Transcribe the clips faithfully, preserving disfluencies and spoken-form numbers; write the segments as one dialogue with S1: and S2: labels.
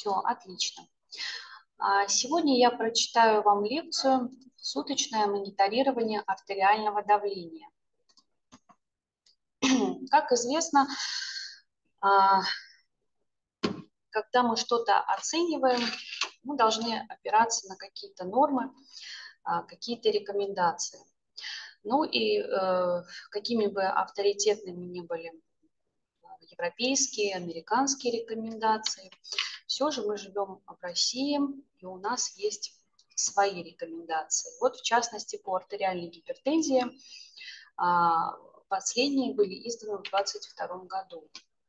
S1: Все, отлично. Сегодня я прочитаю вам лекцию «Суточное мониторирование артериального давления». Как известно, когда мы что-то оцениваем, мы должны опираться на какие-то нормы, какие-то рекомендации. Ну и э, какими бы авторитетными ни были европейские, американские рекомендации, все же мы живем в России, и у нас есть свои рекомендации. Вот в частности по артериальной гипертензии последние были изданы в две тысячи двадцать втором году.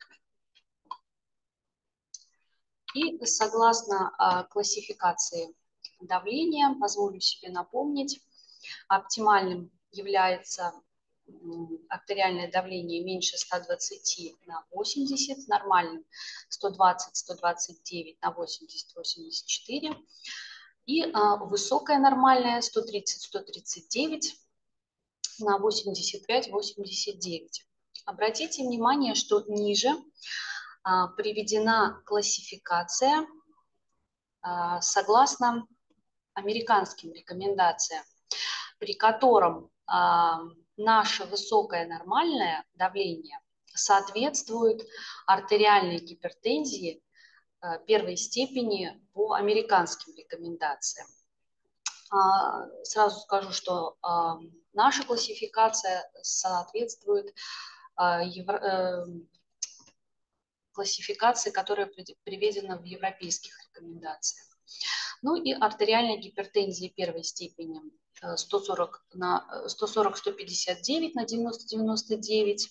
S1: И согласно классификации давления, позволю себе напомнить, оптимальным является артериальное давление меньше ста двадцати на восемьдесят, нормальным сто двадцать — сто двадцать девять на восемьдесят — восемьдесят четыре, и а, высокое нормальное сто тридцать — сто тридцать девять на восемьдесят пять — восемьдесят девять. Обратите внимание, что ниже а, приведена классификация а, согласно американским рекомендациям, при котором а, наше высокое нормальное давление соответствует артериальной гипертензии а, первой степени по американским рекомендациям. А, сразу скажу, что а, наша классификация соответствует а, евро, э, классификации, которая приведена в европейских рекомендациях. Ну и артериальная гипертензия первой степени сто сорок — сто пятьдесят девять на девяносто — девяносто девять,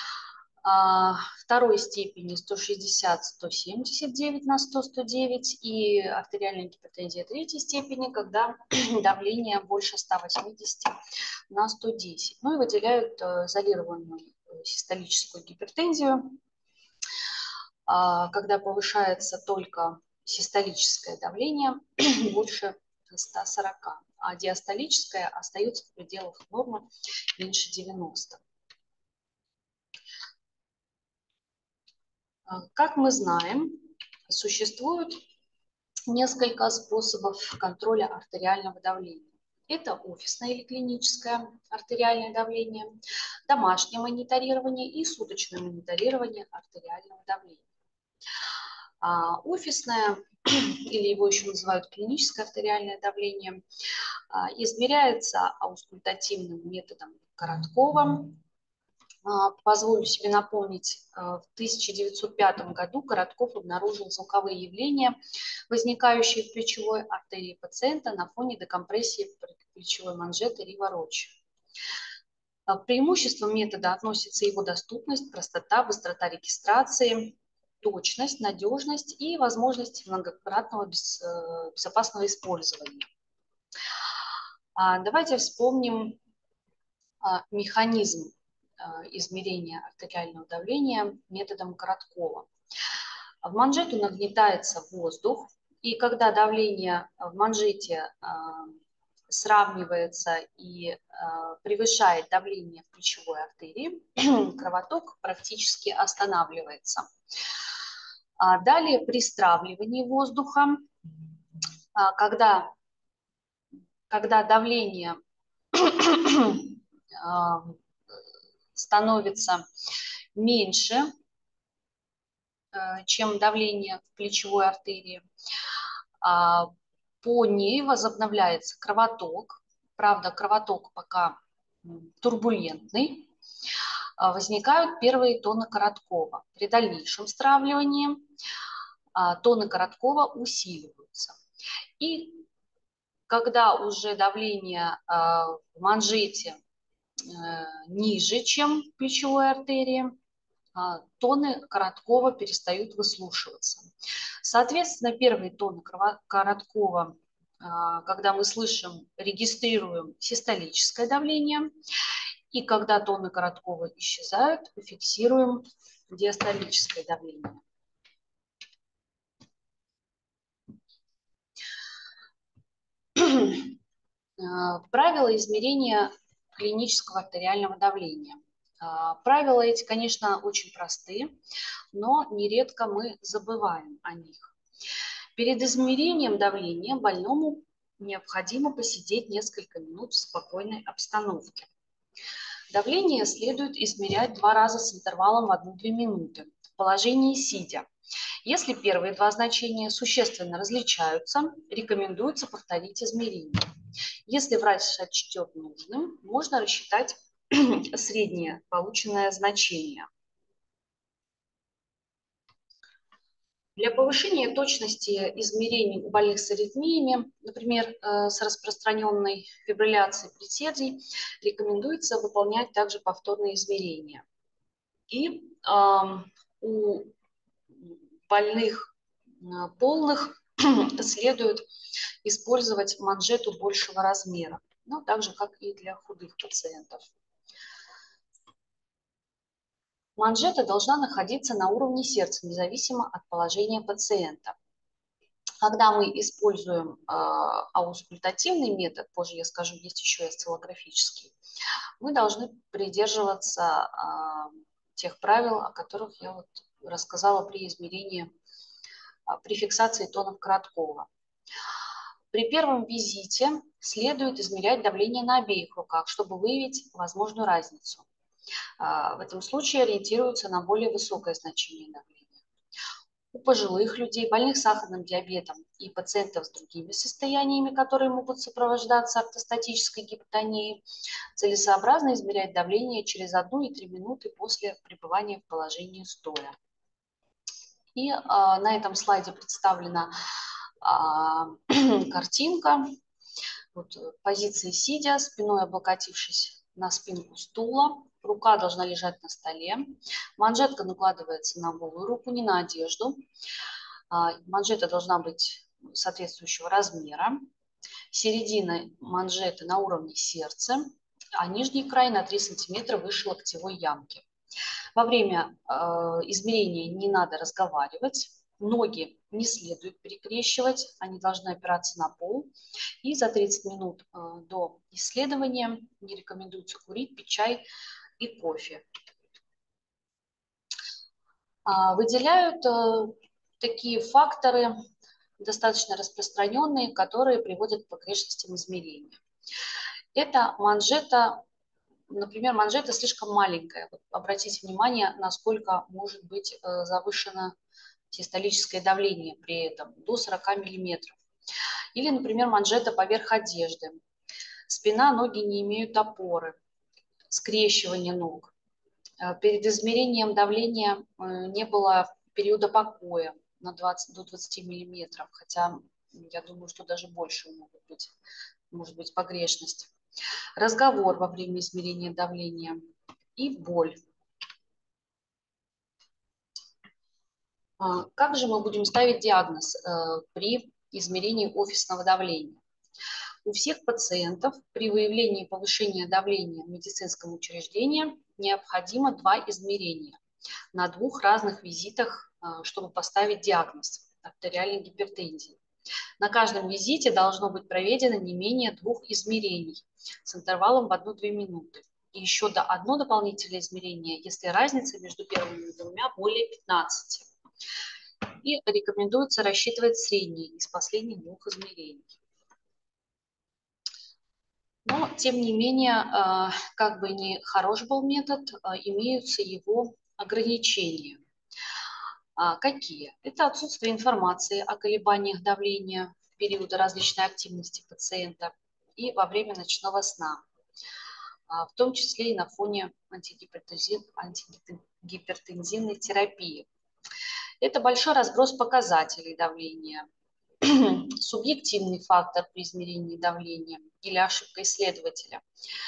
S1: второй степени сто шестьдесят — сто семьдесят девять на сто — сто девять, и артериальная гипертензия третьей степени, когда давление больше ста восьмидесяти на сто десять. Ну и выделяют изолированную систолическую гипертензию, когда повышается только систолическое давление больше ста сорока, а диастолическое остается в пределах нормы меньше девяноста. Как мы знаем, существует несколько способов контроля артериального давления. Это офисное или клиническое артериальное давление, домашнее мониторирование и суточное мониторирование артериального давления. А офисное, или его еще называют клиническое артериальное давление, измеряется аускультативным методом Короткова. Позволю себе напомнить, в тысяча девятьсот пятом году Коротков обнаружил звуковые явления, возникающие в плечевой артерии пациента на фоне декомпрессии плечевой манжеты Рива-Рочи. К преимуществам метода относятся его доступность, простота, быстрота регистрации, точность, надежность и возможность многократного безопасного использования. Давайте вспомним механизм измерения артериального давления методом Короткова. В манжету нагнетается воздух, и когда давление в манжете сравнивается и превышает давление в плечевой артерии, кровоток практически останавливается. Далее при стравливании воздуха, когда, когда давление становится меньше, чем давление в плечевой артерии, по ней возобновляется кровоток. Правда, кровоток пока турбулентный. Возникают первые тоны Короткова. При дальнейшем стравливании тоны Короткова усиливаются. И когда уже давление в манжете ниже, чем в плечевой артерии, тоны Короткова перестают выслушиваться. Соответственно, первые тоны Короткова, когда мы слышим, регистрируем систолическое давление, и когда тоны Короткова исчезают, фиксируем диастолическое давление. Правила измерения клинического артериального давления. Правила эти, конечно, очень просты, но нередко мы забываем о них. Перед измерением давления больному необходимо посидеть несколько минут в спокойной обстановке. Давление следует измерять два раза с интервалом в одну-две минуты в положении сидя. Если первые два значения существенно различаются, рекомендуется повторить измерение. Если врач сочтет нужным, можно рассчитать среднее полученное значение. Для повышения точности измерений у больных с аритмиями, например, с распространенной фибрилляцией предсердий, рекомендуется выполнять также повторные измерения. И э, у больных полных следует использовать манжету большего размера, но так же, как и для худых пациентов. Манжета должна находиться на уровне сердца, независимо от положения пациента. Когда мы используем э, аускультативный метод, позже я скажу, есть еще и осциллографический, мы должны придерживаться э, тех правил, о которых я вот рассказала при измерении, э, при фиксации тонов Короткова. При первом визите следует измерять давление на обеих руках, чтобы выявить возможную разницу. В этом случае ориентируются на более высокое значение давления. У пожилых людей, больных сахарным диабетом и пациентов с другими состояниями, которые могут сопровождаться ортостатической гипотонией, целесообразно измерять давление через одну и три минуты после пребывания в положении стоя. И а, на этом слайде представлена а, картинка. Вот, позиции сидя, спиной облокотившись на спинку стула. Рука должна лежать на столе. Манжетка накладывается на голую руку, не на одежду. Манжета должна быть соответствующего размера. Середина манжеты на уровне сердца, а нижний край на три сантиметра выше локтевой ямки. Во время э, измерения не надо разговаривать. Ноги не следует перекрещивать, они должны опираться на пол. И за тридцать минут э, до исследования не рекомендуется курить, пить чай и кофе. А, выделяют э, такие факторы, достаточно распространенные, которые приводят к погрешностям измерения. Это манжета, например, манжета слишком маленькая. Вот обратите внимание, насколько может быть э, завышено систолическое давление при этом, до сорока миллиметров. Или, например, манжета поверх одежды. Спина, ноги не имеют опоры, скрещивание ног. Перед измерением давления не было периода покоя на двадцать до двадцати миллиметров, хотя я думаю, что даже больше может быть, может быть погрешность. Разговор во время измерения давления и боль. Как же мы будем ставить диагноз при измерении офисного давления? У всех пациентов при выявлении повышения давления в медицинском учреждении необходимо два измерения на двух разных визитах, чтобы поставить диагноз артериальной гипертензии. На каждом визите должно быть проведено не менее двух измерений с интервалом в одну-две минуты. И еще до одно дополнительное измерение, если разница между первыми двумя более пятнадцати. И рекомендуется рассчитывать средние из последних двух измерений. Но, тем не менее, как бы ни хорош был метод, имеются его ограничения. Какие? Это отсутствие информации о колебаниях давления в периоды различной активности пациента и во время ночного сна, в том числе и на фоне антигипертензивной терапии. Это большой разброс показателей давления, субъективный фактор при измерении давления или ошибка исследователя,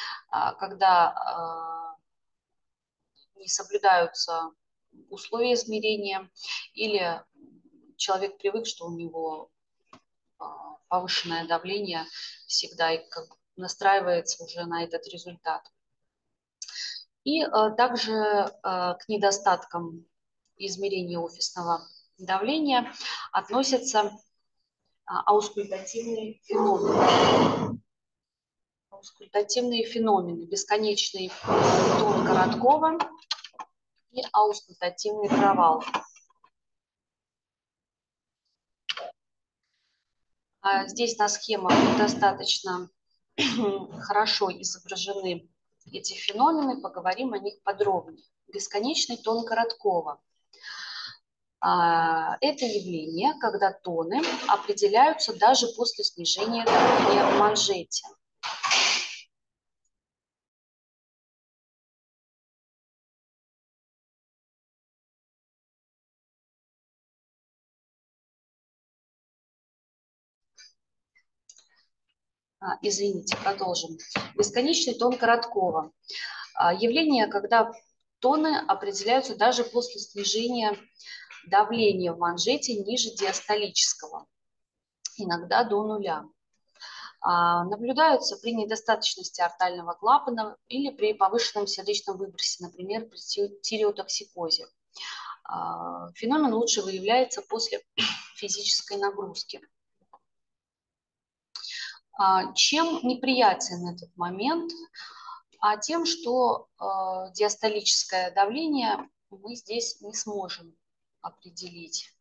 S1: когда не соблюдаются условия измерения или человек привык, что у него повышенное давление всегда и как настраивается уже на этот результат. И также к недостаткам измерения офисного давления относятся аускультативные феномены. Аускультативные феномены, бесконечный тон Короткова и аускультативный провал. Здесь на схемах достаточно хорошо изображены эти феномены, поговорим о них подробнее. Бесконечный тон Короткова. Это явление, когда тоны определяются даже после снижения давления в манжете. А, извините, продолжим. Бесконечный тон Короткова. Явление, когда тоны определяются даже после снижения давления в манжете ниже диастолического, иногда до нуля. Наблюдаются при недостаточности артального клапана или при повышенном сердечном выбросе, например, при тиреотоксикозе. Феномен лучше выявляется после физической нагрузки. Чем неприятен этот момент? А тем, что диастолическое давление мы здесь не сможем определить.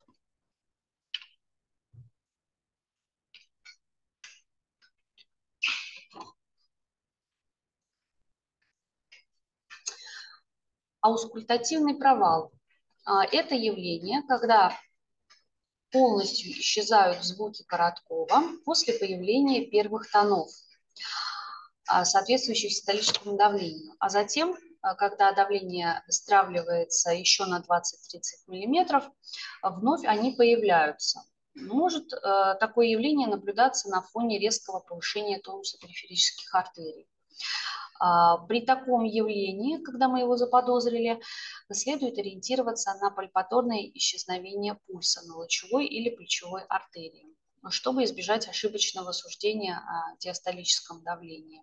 S1: Аускультативный провал – это явление, когда полностью исчезают звуки Короткова после появления первых тонов, соответствующих систолическому давлению. А затем, когда давление стравливается еще на двадцать-тридцать миллиметров, вновь они появляются. Может такое явление наблюдаться на фоне резкого повышения тонуса периферических артерий. При таком явлении, когда мы его заподозрили, следует ориентироваться на пальпаторное исчезновение пульса на лучевой или плечевой артерии, чтобы избежать ошибочного суждения о диастолическом давлении.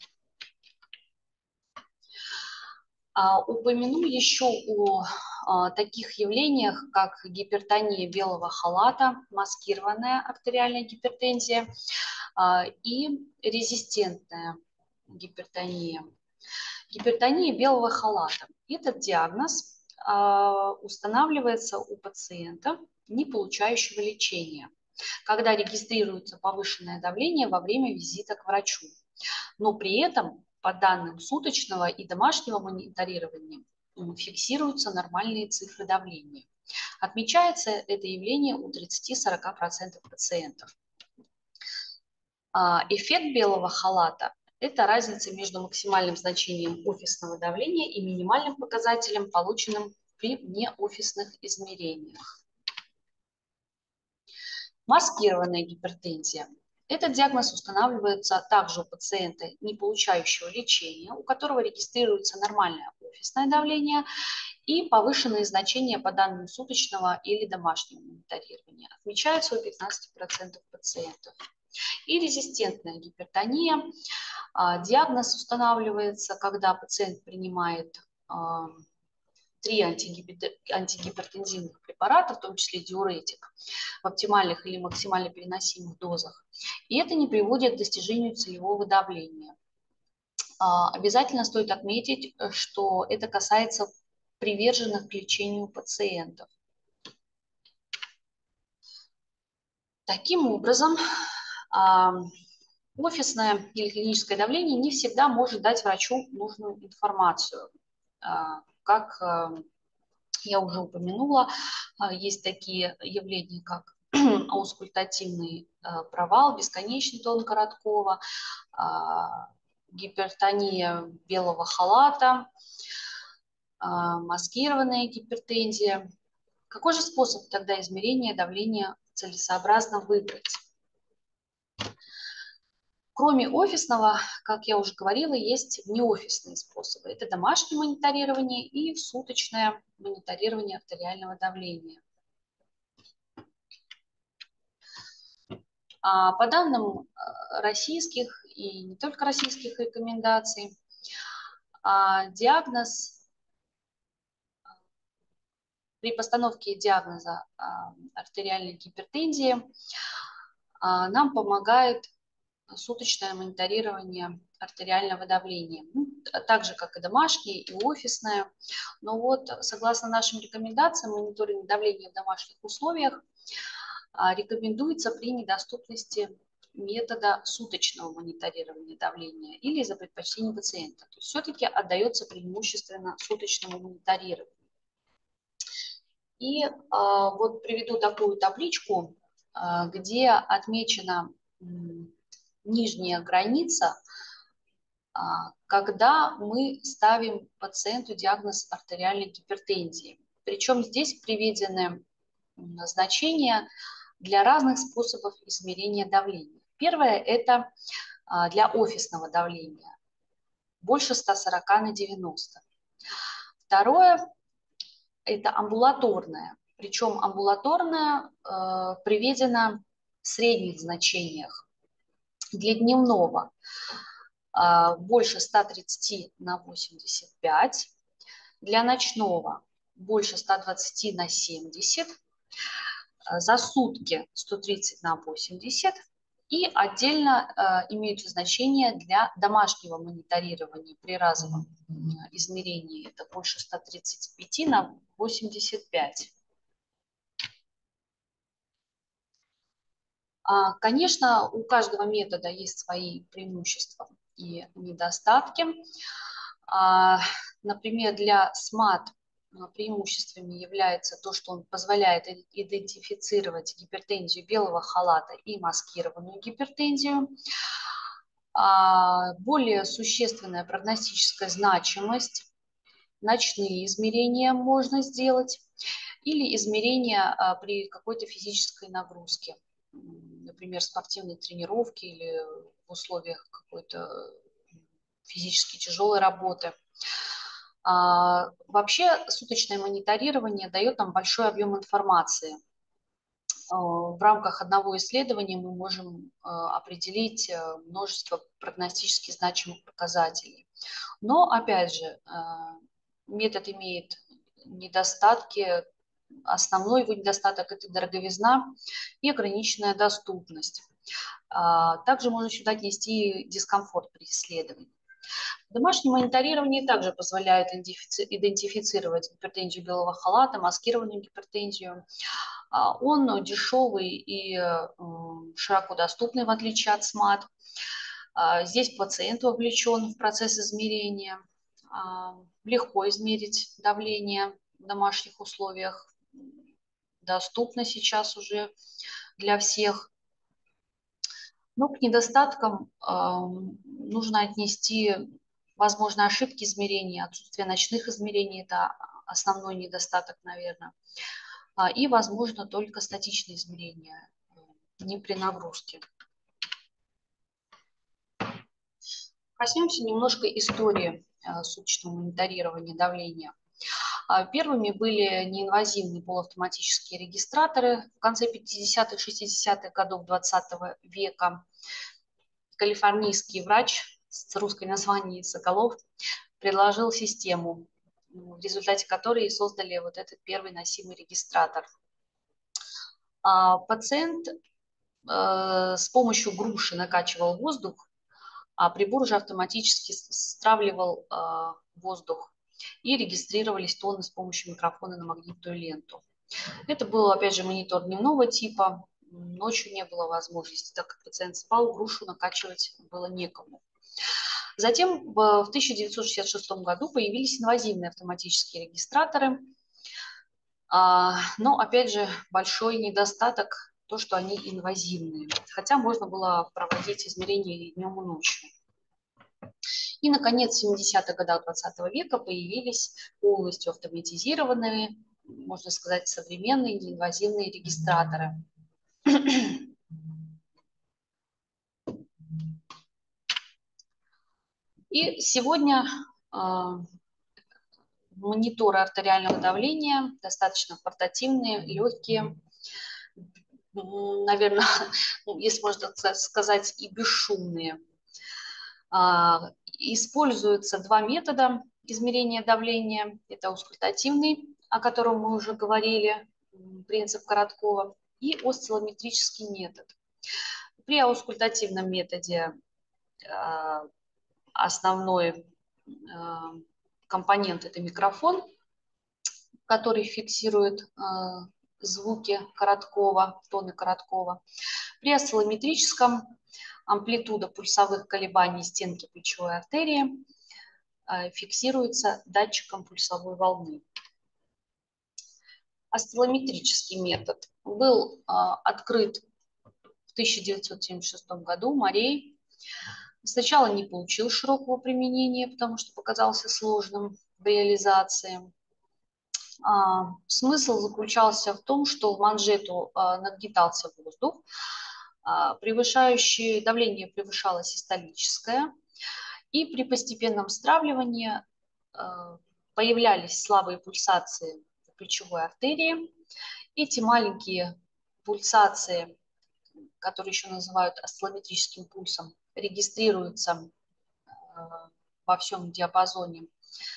S1: Упомяну еще о таких явлениях, как гипертония белого халата, маскированная артериальная гипертензия и резистентная гипертония. Гипертония белого халата. Этот диагноз устанавливается у пациента, не получающего лечения, когда регистрируется повышенное давление во время визита к врачу. Но при этом, по данным суточного и домашнего мониторирования, фиксируются нормальные цифры давления. Отмечается это явление у тридцати-сорока процентов пациентов. Эффект белого халата – это разница между максимальным значением офисного давления и минимальным показателем, полученным при неофисных измерениях. Маскированная гипертензия. Этот диагноз устанавливается также у пациента, не получающего лечения, у которого регистрируется нормальное офисное давление и повышенные значения по данным суточного или домашнего мониторирования. Отмечаются у пятнадцати процентов пациентов. И резистентная гипертония. Диагноз устанавливается, когда пациент принимает три антигипертензивных препарата, в том числе диуретик, в оптимальных или максимально переносимых дозах. И это не приводит к достижению целевого давления. Обязательно стоит отметить, что это касается приверженных к лечению пациентов. Таким образом, офисное или клиническое давление не всегда может дать врачу нужную информацию. Как я уже упомянула, есть такие явления, как аускультативный провал, бесконечный тон Короткова, гипертония белого халата, маскированная гипертензия. Какой же способ тогда измерения давления целесообразно выбрать? Кроме офисного, как я уже говорила, есть неофисные способы. Это домашнее мониторирование и суточное мониторирование артериального давления. По данным российских и не только российских рекомендаций, диагноз, при постановке диагноза артериальной гипертензии нам помогает суточное мониторирование артериального давления, так же, как и домашнее, и офисное. Но вот, согласно нашим рекомендациям, мониторинг давления в домашних условиях рекомендуется при недоступности метода суточного мониторирования давления или из-за предпочтений пациента. То есть все-таки отдается преимущественно суточному мониторированию. И а, вот приведу такую табличку, а, где отмечена м, нижняя граница, а, когда мы ставим пациенту диагноз артериальной гипертензии. Причем здесь приведены м, значения для разных способов измерения давления. Первое – это а, для офисного давления, больше ста сорока на девяносто. Второе – это амбулаторное, причем амбулаторное э, приведено в средних значениях. Для дневного э, больше ста тридцати на восемьдесят пять, для ночного больше ста двадцати на семьдесят, за сутки сто тридцать на восемьдесят, и отдельно э, имеются значения для домашнего мониторирования при разовом э, измерении. Это больше ста тридцати пяти на восемьдесят пять. А, конечно, у каждого метода есть свои преимущества и недостатки. А, например, для СМАТ преимуществами является то, что он позволяет идентифицировать гипертензию белого халата и маскированную гипертензию. Более существенная прогностическая значимость. Ночные измерения можно сделать или измерения при какой-то физической нагрузке, например, спортивной тренировки или в условиях какой-то физически тяжелой работы. А, вообще суточное мониторирование дает нам большой объем информации. В рамках одного исследования мы можем определить множество прогностически значимых показателей. Но, опять же, метод имеет недостатки. Основной его недостаток – это дороговизна и ограниченная доступность. Также можно сюда отнести дискомфорт при исследовании. Домашнее мониторирование также позволяет идентифицировать гипертензию белого халата, маскированную гипертензию. Он дешевый и широко доступный, в отличие от СМАТ. Здесь пациент вовлечен в процесс измерения. Легко измерить давление в домашних условиях. Доступно сейчас уже для всех. Но к недостаткам нужно отнести возможно ошибки измерения, отсутствие ночных измерений – это основной недостаток, наверное. И, возможно, только статичные измерения, не при нагрузке. Коснемся немножко истории суточного мониторирования давления. Первыми были неинвазивные полуавтоматические регистраторы в конце пятидесятых, шестидесятых годов двадцатого века. Калифорнийский врач с русской названием Соколов предложил систему, в результате которой создали вот этот первый носимый регистратор. Пациент с помощью груши накачивал воздух, а прибор уже автоматически стравливал воздух, и регистрировались тонны с помощью микрофона на магнитную ленту. Это был, опять же, монитор дневного типа. Ночью не было возможности, так как пациент спал, грушу накачивать было некому. Затем в тысяча девятьсот шестьдесят шестом году появились инвазивные автоматические регистраторы. Но, опять же, большой недостаток – то, что они инвазивные. Хотя можно было проводить измерения и днем, и ночью. И, наконец, в семидесятых годах двадцатого века появились полностью автоматизированные, можно сказать, современные неинвазивные регистраторы. И сегодня э, мониторы артериального давления достаточно портативные, легкие, наверное, если можно сказать, и бесшумные. Э, используются два метода измерения давления. Это аускультативный, о котором мы уже говорили, принцип Короткова, и осциллометрический метод. При аускультативном методе э, основной э, компонент – это микрофон, который фиксирует э, звуки Короткова, тоны Короткова. При осциллометрическом амплитуда пульсовых колебаний стенки плечевой артерии фиксируется датчиком пульсовой волны. Осциллометрический метод был открыт в тысяча девятьсот семьдесят шестом году Морей. Сначала не получил широкого применения, потому что показался сложным в реализации. Смысл заключался в том, что в манжету нагнетался воздух, превышающее давление превышало систолическое, и при постепенном стравливании появлялись слабые пульсации в плечевой артерии. Эти маленькие пульсации, которые еще называют осциллометрическим пульсом, регистрируются во всем диапазоне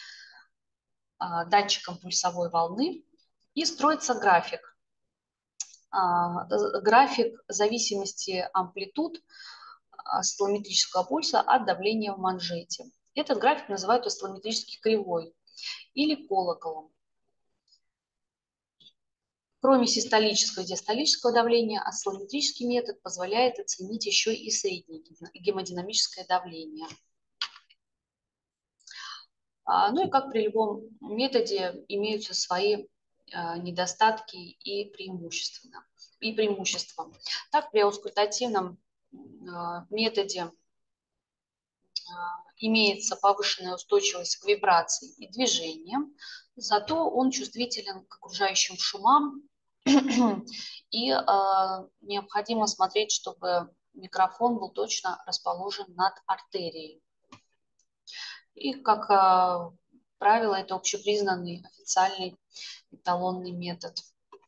S1: датчиком пульсовой волны, и строится график. График зависимости амплитуд осциллометрического пульса от давления в манжете. Этот график называют осциллометрической кривой или колоколом. Кроме систолического и диастолического давления, осциллометрический метод позволяет оценить еще и среднее гемодинамическое давление. Ну и как при любом методе имеются свои недостатки и преимущества. И преимущества. Так, при аускультативном методе имеется повышенная устойчивость к вибрации и движениям, зато он чувствителен к окружающим шумам, и необходимо смотреть, чтобы микрофон был точно расположен над артерией. И, как правило, это общепризнанный официальный эталонный метод.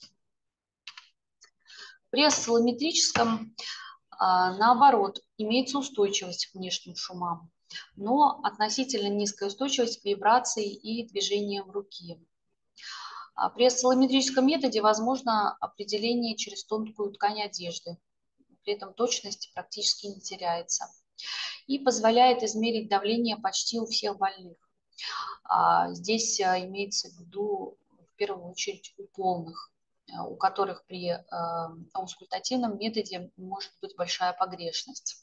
S1: При осциллометрическом, наоборот, имеется устойчивость к внешним шумам, но относительно низкая устойчивость к вибрации и движениям руки. При осциллометрическом методе возможно определение через тонкую ткань одежды, при этом точность практически не теряется, и позволяет измерить давление почти у всех больных. Здесь имеется в виду в первую очередь у полных, у которых при аускультативном методе может быть большая погрешность.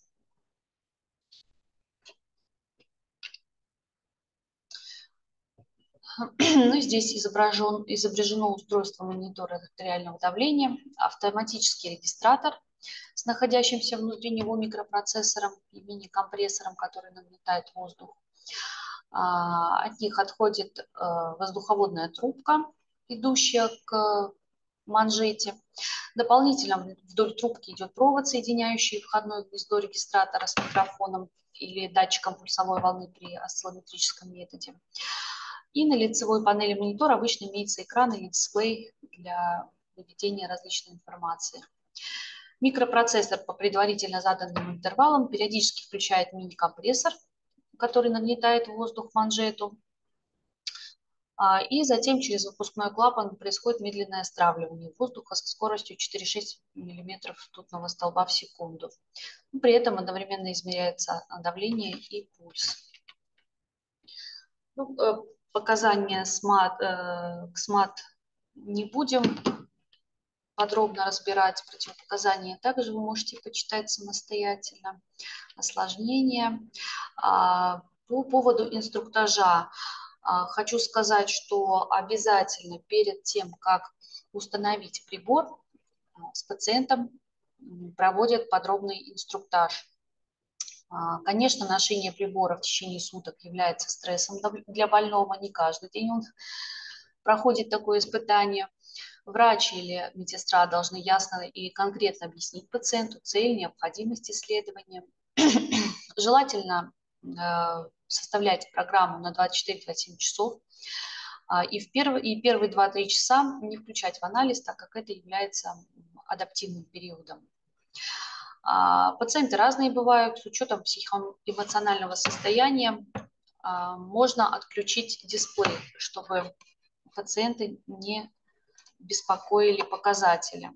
S1: Ну, здесь изображен, изображено устройство монитора артериального давления, автоматический регистратор с находящимся внутри него микропроцессором и мини-компрессором, который нагнетает воздух. От них отходит воздуховодная трубка, идущая к манжете. Дополнительно вдоль трубки идет провод, соединяющий входное гнездо регистратора с микрофоном или датчиком пульсовой волны при осциллометрическом методе. И на лицевой панели монитора обычно имеется экран или дисплей для выведения различной информации. Микропроцессор по предварительно заданным интервалам периодически включает мини-компрессор, который нагнетает воздух в манжету. И затем через выпускной клапан происходит медленное стравливание воздуха со скоростью четыре и шесть миллиметров ртутного столба в секунду. При этом одновременно измеряется давление и пульс. Ну, показания смат, э, к смат не будем подробно разбирать, противопоказания также вы можете почитать самостоятельно. Осложнения. А, по поводу инструктажа а, хочу сказать, что обязательно перед тем, как установить прибор, с пациентом проводят подробный инструктаж. Конечно, ношение прибора в течение суток является стрессом для больного. Не каждый день он проходит такое испытание. Врач или медсестра должны ясно и конкретно объяснить пациенту цель, необходимость исследования. Желательно составлять программу на двадцать четыре — двадцать семь часов. И, в первые, и первые два-три часа не включать в анализ, так как это является адаптивным периодом. Пациенты разные бывают, с учетом психоэмоционального состояния можно отключить дисплей, чтобы пациенты не беспокоили показатели.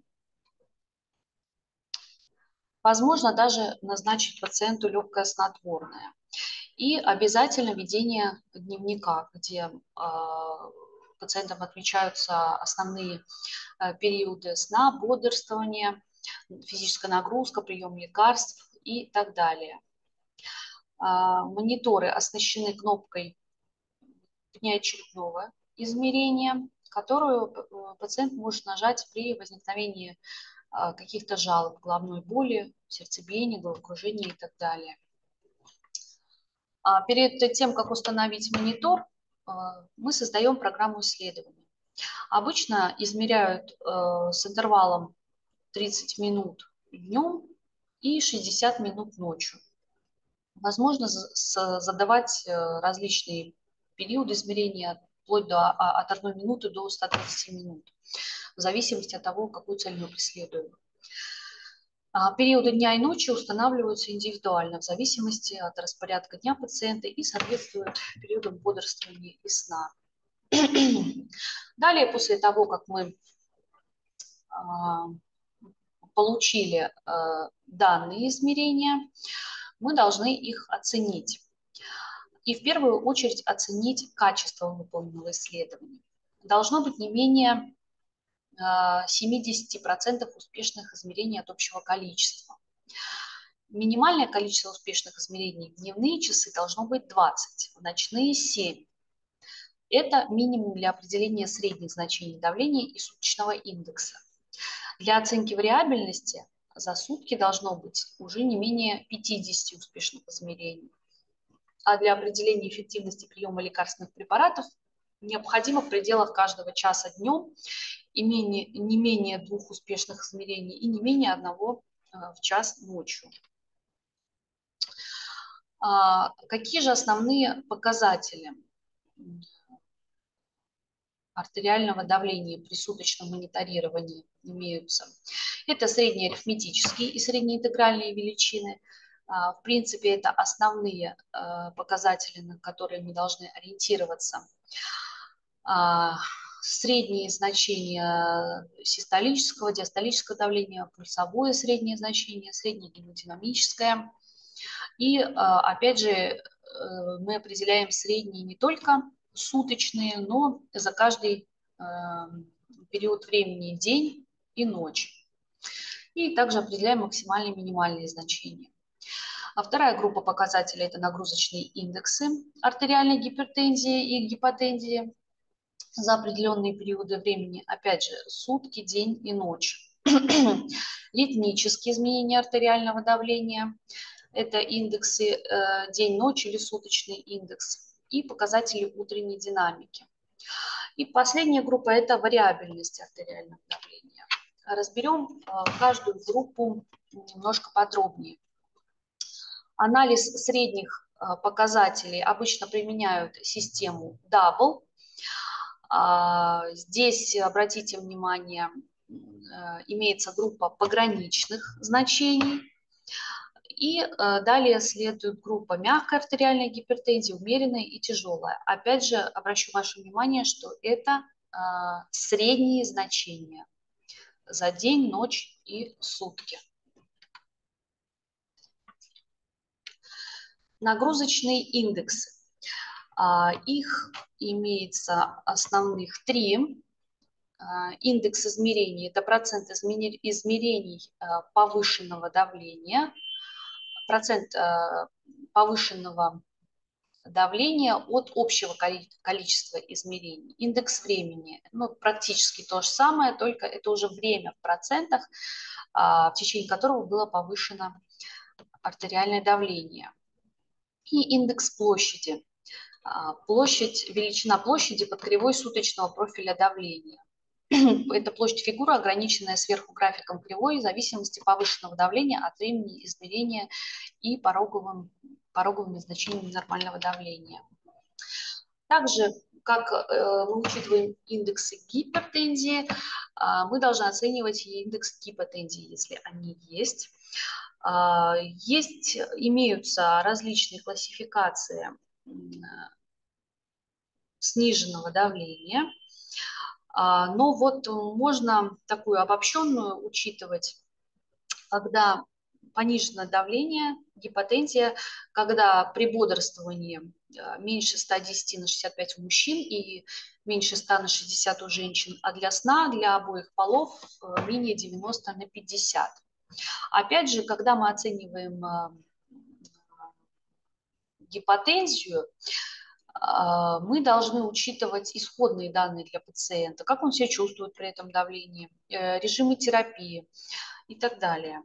S1: Возможно даже назначить пациенту легкое снотворное. И обязательно ведение дневника, где пациентам отмечаются основные периоды сна, бодрствования, физическая нагрузка, прием лекарств и так далее. Мониторы оснащены кнопкой внеочередного измерения, которую пациент может нажать при возникновении каких-то жалоб, головной боли, сердцебиения, головокружения и так далее. Перед тем, как установить монитор, мы создаем программу исследования. Обычно измеряют с интервалом тридцать минут днем и шестьдесят минут ночью. Возможно задавать различные периоды измерения, вплоть до, от одной минуты до ста тридцати минут, в зависимости от того, какую цель мы преследуем. Периоды дня и ночи устанавливаются индивидуально, в зависимости от распорядка дня пациента и соответствуют периодам бодрствования и сна. Далее, после того, как мы получили данные измерения, мы должны их оценить. И в первую очередь оценить качество выполненного исследования. Должно быть не менее семидесяти процентов успешных измерений от общего количества. Минимальное количество успешных измерений в дневные часы должно быть двадцать, в ночные семь. Это минимум для определения средних значений давления и суточного индекса. Для оценки вариабельности за сутки должно быть уже не менее пятидесяти успешных измерений. А для определения эффективности приема лекарственных препаратов необходимо в пределах каждого часа днем и менее, не менее двух успешных измерений и не менее одного в час ночью. Какие же основные показатели артериального давления при суточном мониторировании имеются? Это средние арифметические и среднеинтегральные величины. В принципе, это основные показатели, на которые мы должны ориентироваться. Средние значения систолического, диастолического давления, пульсовое среднее значение, среднее гемодинамическое. И опять же мы определяем средние не только суточные, но за каждый период времени, день и ночь. И также определяем максимальные и минимальные значения. А вторая группа показателей – это нагрузочные индексы артериальной гипертензии и гипотензии за определенные периоды времени, опять же, сутки, день и ночь. Ритмические изменения артериального давления – это индексы э, день-ночь или суточный индекс, и показатели утренней динамики. И последняя группа – это вариабельность артериального давления. Разберем э, каждую группу немножко подробнее. Анализ средних э, показателей обычно применяют систему дабл. Здесь, обратите внимание, имеется группа пограничных значений. И далее следует группа мягкой артериальной гипертензии, умеренная и тяжелая. Опять же, обращу ваше внимание, что это средние значения за день, ночь и сутки. Нагрузочные индексы. Их имеется основных три. Индекс измерений – это процент измерений повышенного давления, процент повышенного давления от общего количества измерений. Индекс времени, ну, практически то же самое, только это уже время в процентах, в течение которого было повышено артериальное давление. И индекс площади. Площадь, величина площади под кривой суточного профиля давления. Это площадь фигуры, ограниченная сверху графиком кривой, в зависимости повышенного давления от времени измерения и пороговым, пороговыми значениями нормального давления. Также, как мы учитываем индексы гипертензии, мы должны оценивать и индекс гипотензии, если они есть. Есть, имеются различные классификации сниженного давления, но вот можно такую обобщенную учитывать, когда пониженное давление, гипотензия, когда при бодрствовании меньше ста десяти на шестьдесят пять у мужчин и меньше ста на шестьдесят у женщин, а для сна для обоих полов менее девяноста на пятьдесят. Опять же, когда мы оцениваем гипотензию, мы должны учитывать исходные данные для пациента, как он себя чувствует при этом давлении, режимы терапии и так далее.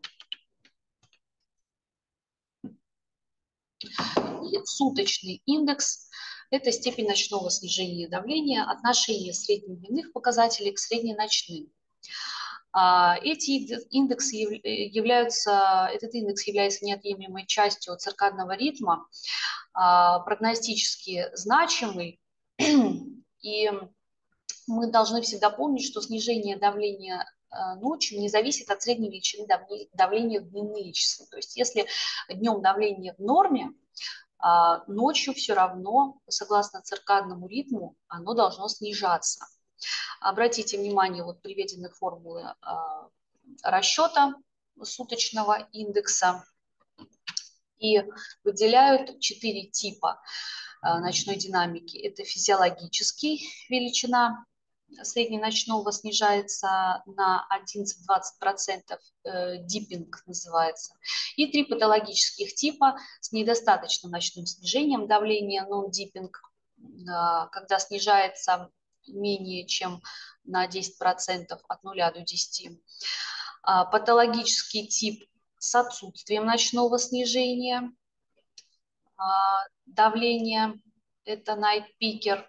S1: И суточный индекс – это степень ночного снижения давления, отношение среднедневных показателей к средненочным. Эти индексы являются, этот индекс является неотъемлемой частью циркадного ритма, прогностически значимый, и мы должны всегда помнить, что снижение давления ночью не зависит от средней величины давления в дневные часы. То есть если днем давление в норме, ночью все равно, согласно циркадному ритму, оно должно снижаться. Обратите внимание, вот приведены формулы расчета суточного индекса, и выделяют четыре типа ночной динамики. Это физиологический, величина средненочного снижается на одиннадцать-двадцать процентов, диппинг называется. И три патологических типа с недостаточным ночным снижением давления, нон-диппинг, когда снижается менее чем на десять процентов от нуля до десяти. Патологический тип с отсутствием ночного снижения давления, это night picker.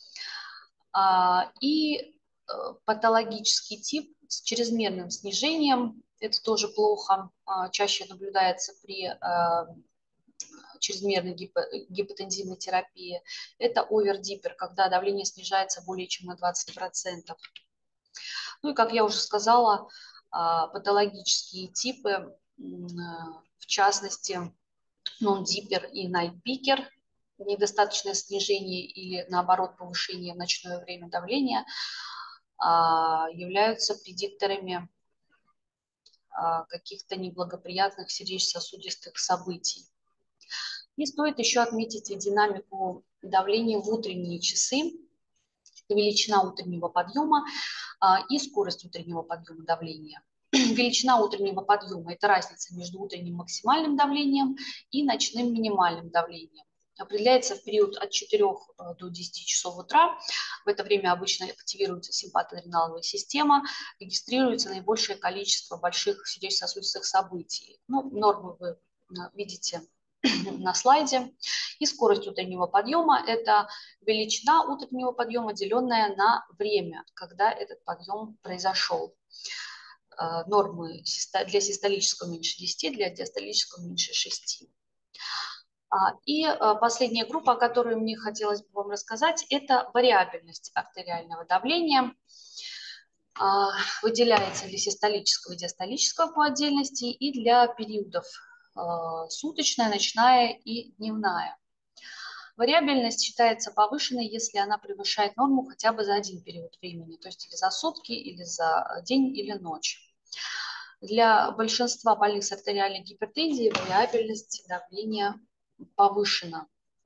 S1: И патологический тип с чрезмерным снижением, это тоже плохо, чаще наблюдается при чрезмерной гипотензивной терапии, это овердиппер, когда давление снижается более чем на двадцать процентов. Ну и, как я уже сказала, патологические типы, в частности, нон-диппер и найт-пикер, недостаточное снижение или, наоборот, повышение в ночное время давления, являются предикторами каких-то неблагоприятных сердечно-сосудистых событий. И стоит еще отметить динамику давления в утренние часы, величина утреннего подъема и скорость утреннего подъема давления. Величина утреннего подъема – это разница между утренним максимальным давлением и ночным минимальным давлением. Определяется в период от четырёх до десяти часов утра. В это время обычно активируется симпатоадреналовая система, регистрируется наибольшее количество больших сердечно-сосудистых событий. Ну, нормы вы видите на слайде. И скорость утреннего подъема – это величина утреннего подъема, деленная на время, когда этот подъем произошел. Нормы для систолического меньше десяти, для диастолического меньше шести. И последняя группа, о которой мне хотелось бы вам рассказать, это вариабельность артериального давления. Выделяется для систолического и диастолического по отдельности и для периодов суточная, ночная и дневная. Вариабельность считается повышенной, если она превышает норму хотя бы за один период времени, то есть или за сутки, или за день, или ночь. Для большинства больных с артериальной гипертензией вариабельность давления повышена.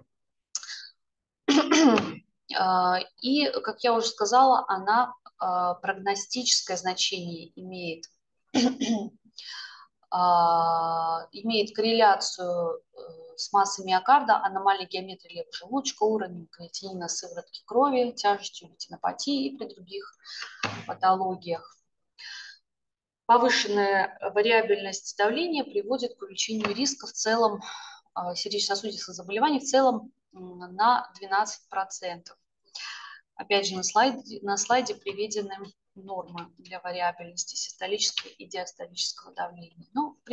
S1: И, как я уже сказала, она прогностическое значение имеет. Имеет корреляцию с массой миокарда, аномалией геометрии левого желудочка, уровнем креатинина, сыворотки крови, тяжестью ретинопатии и при других патологиях. Повышенная вариабельность давления приводит к увеличению риска в целом сердечно-сосудистых заболеваний в целом на двенадцать процентов. Опять же, на слайде, на слайде приведены нормы для вариабельности систолического и диастолического давления. Ну,